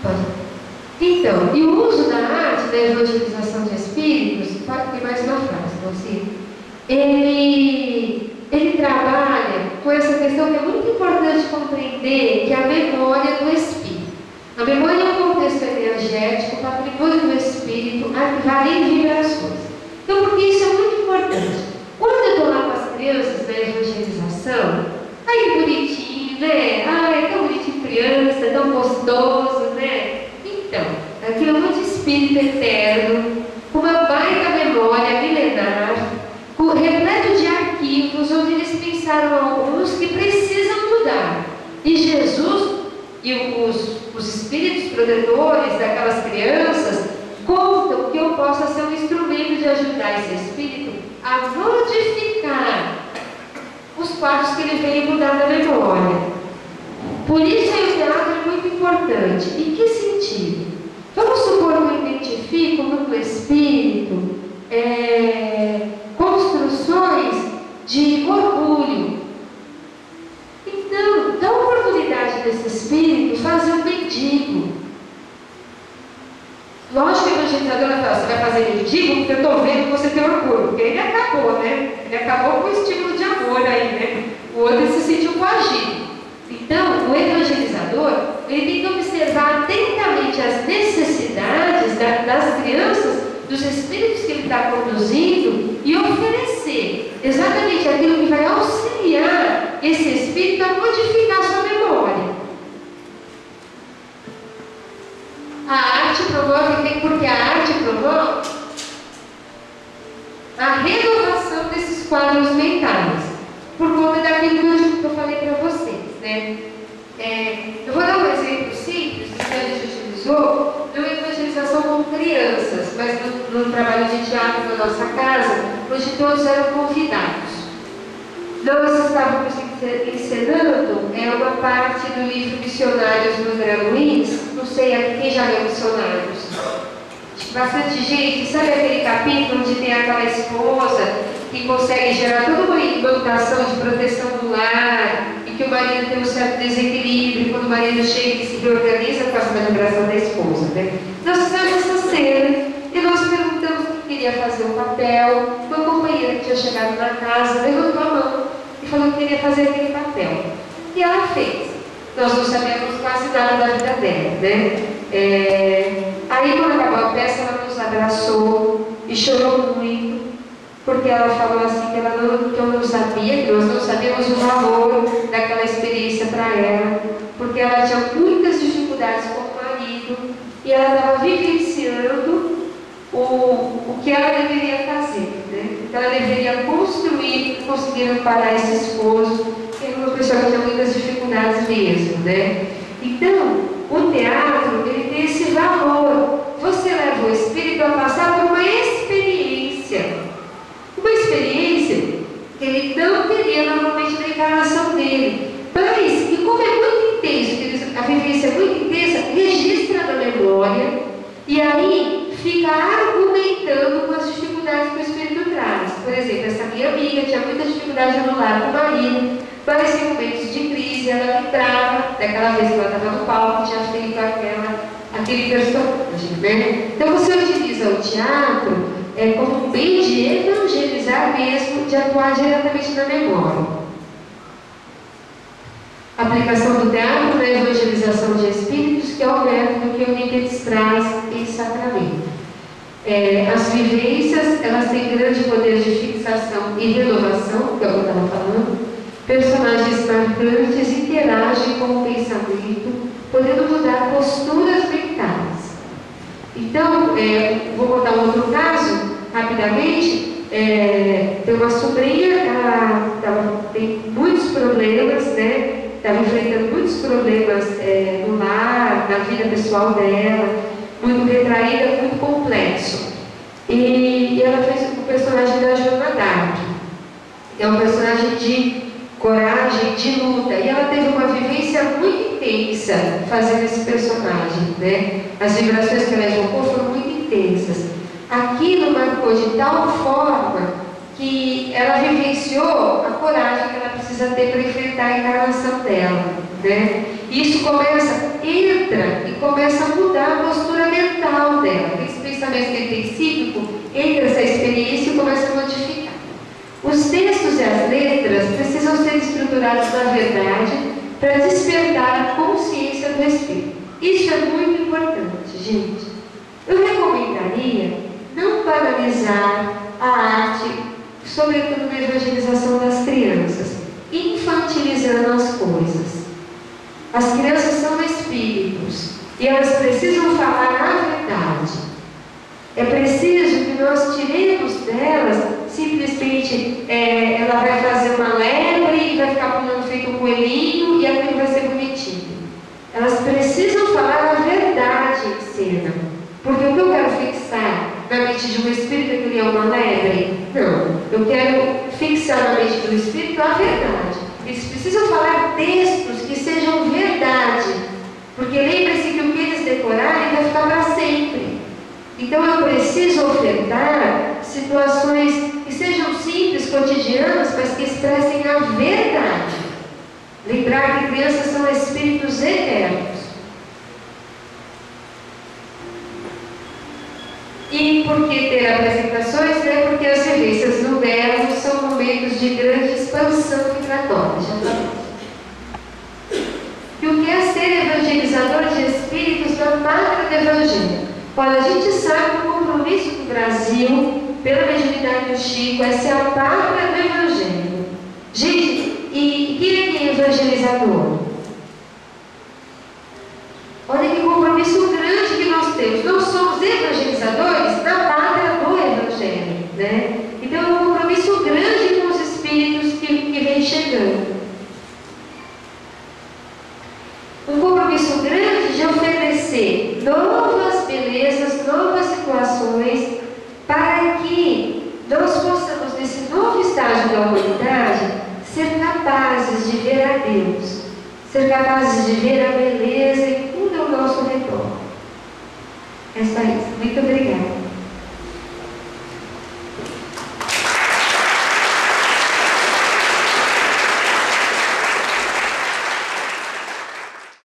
Então, e o uso da arte da evangelização de espíritos, tem mais uma frase, não sei. Ele trabalha com essa questão que é muito importante compreender, que é a memória do espírito. A memória é um contexto energético, patrimônio do espírito, varia em vibrações. Então, por que isso é muito importante? Quando eu estou lá com as crianças na evangelização, aí bonitinho, né? Ai, é tão bonitinho criança, tão gostoso, né? Então, aquilo é muito espírito eterno, com uma baita memória milenar, repleto de arquivos, onde eles pensaram alguns que precisam mudar. E Jesus e os espíritos protetores daquelas crianças contam que eu possa ser um instrumento de ajudar esse espírito a modificar os quadros que ele veio mudar da memória. Por isso o teatro é muito importante. Em que sentido? Vamos supor que eu identifico no espírito construções de orgulho. Então, dá oportunidade desse espírito fazer um mendigo. Lógico que a evangelizadora fala, você vai fazer mendigo porque eu estou vendo que você tem orgulho, porque ele acabou, né? Ele acabou com o estímulo de amor aí, né? O outro se sentiu coagido. Então, o evangelizador, ele tem que observar atentamente as necessidades das crianças, dos espíritos que ele está conduzindo e oferecer exatamente aquilo que vai auxiliar esse espírito a modificar sua memória. A arte promove, porque a arte promove a renovação desses quadros mentais, por conta daquilo que eu falei para vocês, né? Eu vou dar um exemplo simples que a gente utilizou numa evangelização com crianças, mas no trabalho de teatro da nossa casa, onde todos eram convidados. Nós estávamos encenando uma parte do livro Missionários do André Luiz. Não sei aqui quem já leu Missionários. Bastante gente. Sabe aquele capítulo onde tem aquela esposa que consegue gerar toda uma implantação de proteção do lar e que o marido tem um certo desequilíbrio, quando o marido chega e se reorganiza por causa da vibração da esposa, né? Nós fizemos essa cena e nós perguntamos quem queria fazer o papel. Uma companheira que tinha chegado na casa levantou a mão e falou que queria fazer aquele papel. E ela fez. Nós não sabíamos quase nada da vida dela, né? Aí, quando acabou a peça, ela nos abraçou e chorou muito, porque ela falou assim que eu não sabia, que nós não sabíamos o valor daquela experiência para ela, porque ela tinha muitas dificuldades com o marido e ela estava vivenciando o que ela deveria fazer, né? Então, ela deveria construir, conseguir amparar esse esposo, que era uma pessoa que tinha muitas dificuldades mesmo, né? Então, o teatro, ele tem esse valor. Você leva o espírito a passar por uma experiência que ele não teria normalmente na encarnação dele. Mas, e como é muito intenso, a vivência é muito intensa, registra na memória e aí fica argumentando com as dificuldades que o espírito traz. Por exemplo, essa minha amiga tinha muita dificuldade no lar com o marido, mas em momentos de crise ela lembrava daquela vez que ela estava no palco, tinha feito aquele personagem, né? Então você utiliza o teatro como um meio de evangelizar mesmo, de atuar diretamente na memória. A aplicação do teatro na evangelização de espíritos, que é o método que o Nimitz traz em Sacramento. As vivências, elas têm grande poder de fixação e renovação, que é o que eu estava falando. Personagens marcantes interagem com o pensamento, podendo mudar posturas mentais. Então, vou contar um outro caso, rapidamente. Tem uma sobrinha, ela tem muitos problemas, né? Estava enfrentando muitos problemas no lar, na vida pessoal dela, muito retraída, muito complexo. E ela fez o personagem da Joana d'Arc. É um personagem de coragem, de luta. E ela teve uma vivência muito intensa fazendo esse personagem, né? As vibrações que ela evocou foram muito intensas. Aquilo marcou de tal forma que ela vivenciou a coragem que ela precisa ter para enfrentar a encarnação dela, né? E isso entra e começa a mudar a postura mental dela. Esse pensamento específico entra essa experiência e começa a modificar. Os textos e as letras precisam ser estruturados na verdade para despertar a consciência do Espírito. Isso é muito importante, gente. Eu recomendaria não banalizar a arte, sobretudo na evangelização das crianças, infantilizando as coisas. As crianças são espíritos e elas precisam falar a verdade. É preciso que nós tiremos delas simplesmente ela vai fazer uma lebre e vai ficar pulando feito um coelhinho e aquilo vai ser bonitinho. Elas precisam falar a verdade em cena. Porque o que eu quero fixar na mente de um espírito é que ele é uma lebre? Não. Eu quero fixar na mente do espírito a verdade. Eles precisam falar textos que sejam verdade. Porque lembre-se que o que eles decorarem vai ficar para sempre. Então eu preciso ofertar situações que sejam simples, cotidianas, mas que expressem a verdade. Lembrar que crianças são espíritos eternos. E por que ter apresentações? Porque as vivências no verbo são momentos de grande expansão vibratória. E o que é ser evangelizador de espíritos na pátria do Evangelho? Olha, a gente sabe que o compromisso do Brasil, pela mediunidade do Chico, é ser a pátria do Evangelho. Gente, e quem é evangelizador? Olha que compromisso grande que nós temos. Nós somos evangelizadores na pátria do Evangelho, né? Então é um compromisso grande com os espíritos que vem chegando. Um compromisso grande de oferecer novas belezas, novas situações, para que nós possamos, nesse novo estágio da humanidade, ser capazes de ver a Deus, ser capazes de ver a beleza em tudo ao nosso redor. É só isso. Muito obrigada.